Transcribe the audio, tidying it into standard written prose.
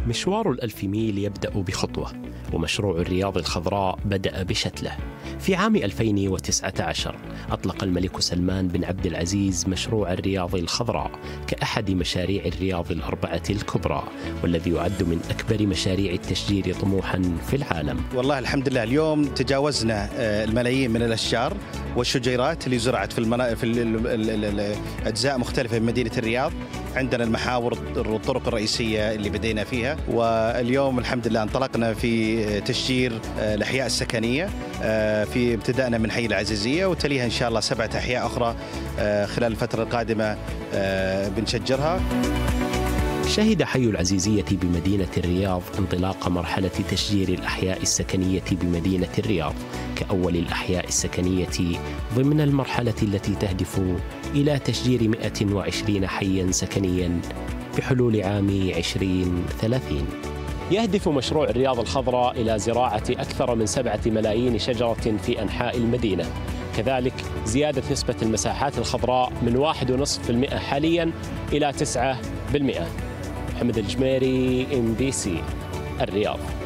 مشوار الألف ميل يبدأ بخطوة، ومشروع الرياض الخضراء بدأ بشتله. في عام 2019 أطلق الملك سلمان بن عبد العزيز مشروع الرياض الخضراء كأحد مشاريع الرياض الأربعة الكبرى، والذي يعد من أكبر مشاريع التشجير طموحا في العالم. والله الحمد لله اليوم تجاوزنا الملايين من الأشجار والشجيرات اللي زرعت في أجزاء مختلفة من مدينة الرياض. عندنا المحاور والطرق الرئيسية اللي بدينا فيها، واليوم الحمد لله انطلقنا في تشجير الأحياء السكنية. في ابتدأنا من حي العزيزية وتليها إن شاء الله 7 أحياء أخرى خلال الفترة القادمة بنشجرها. شهد حي العزيزية بمدينة الرياض انطلاق مرحلة تشجير الأحياء السكنية بمدينة الرياض كأول الأحياء السكنية ضمن المرحلة التي تهدف إلى تشجير 120 حياً سكنياً بحلول عام 2030. يهدف مشروع الرياض الخضراء إلى زراعة أكثر من 7 ملايين شجرة في أنحاء المدينة، كذلك زيادة نسبة المساحات الخضراء من 1.5% حالياً إلى 9%. محمد الجميري، MBC الرياض.